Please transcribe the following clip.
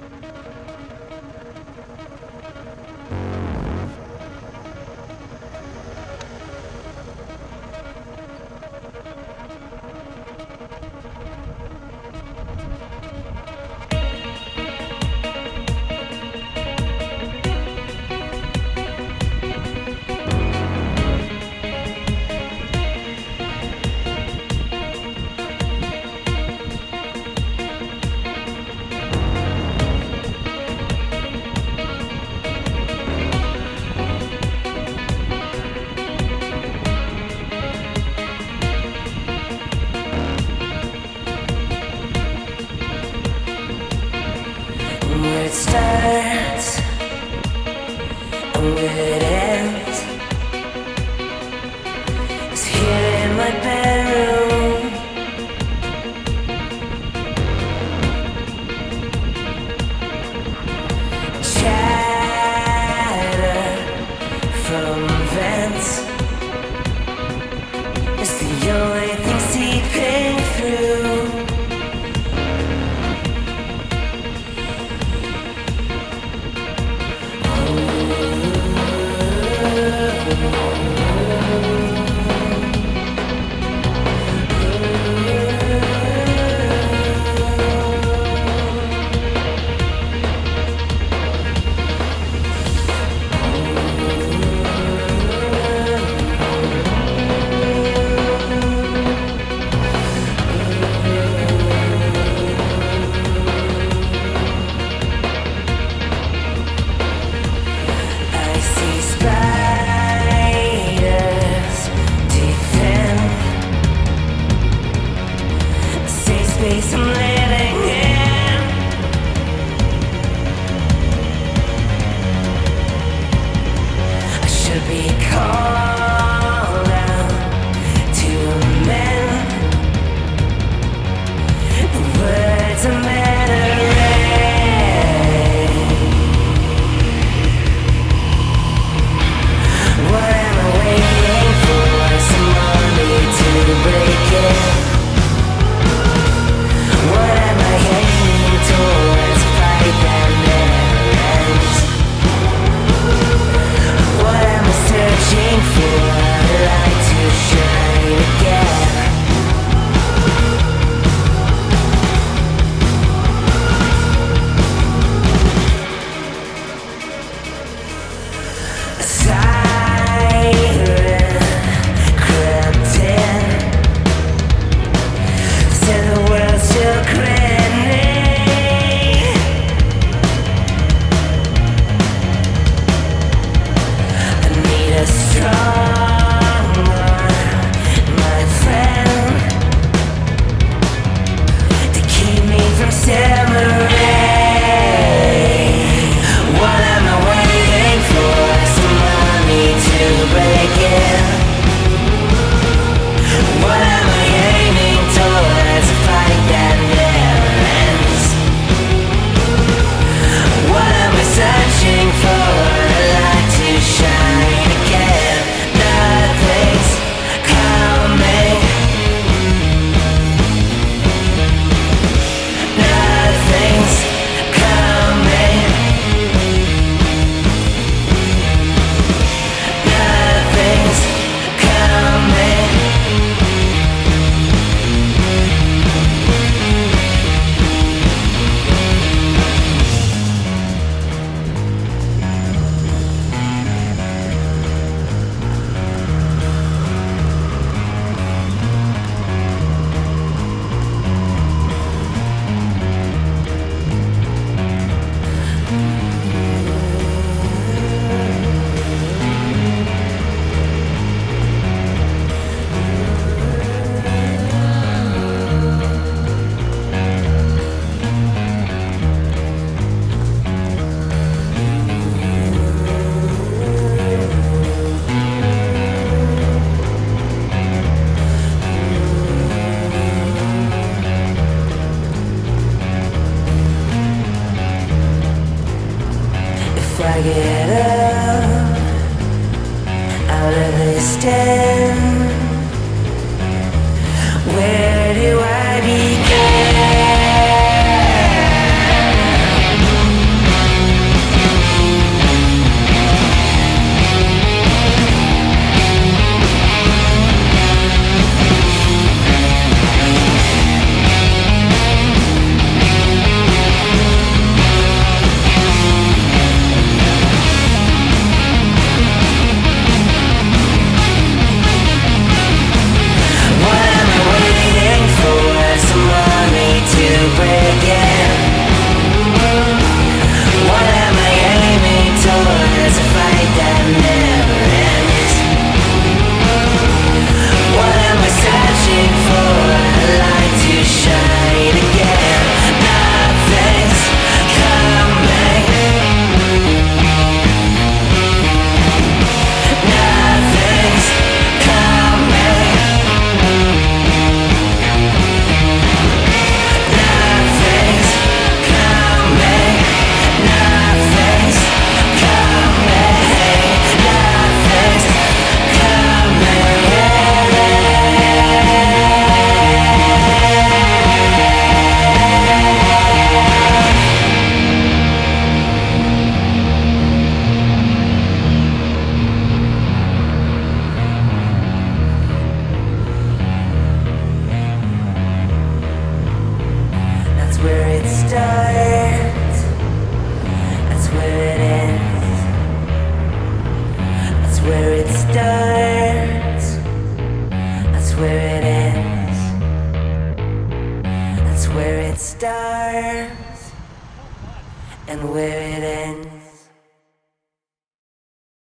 Where it starts and where it ends is here in my bedroom. Chatter from vents is the only thing seeping through. I'm living in. I should be called out to amend the words of memory. What am I waiting for? Somebody to break it. What am I aiming towards? Fight that never ends. What am I searching for? A light to shine again. A siren crept in, said the world's still grinning. I need a strong one, my friend, to keep me from simmering. What am I waiting for? Somebody to break it. What am I aiming towards? A fight that never ends. What am I searching for? A light to shine again. Nothing's coming. Nothing's coming. Nothing's coming. If I get up out of this den, where do I begin? starts, that's where it ends. That's where it starts and where it ends.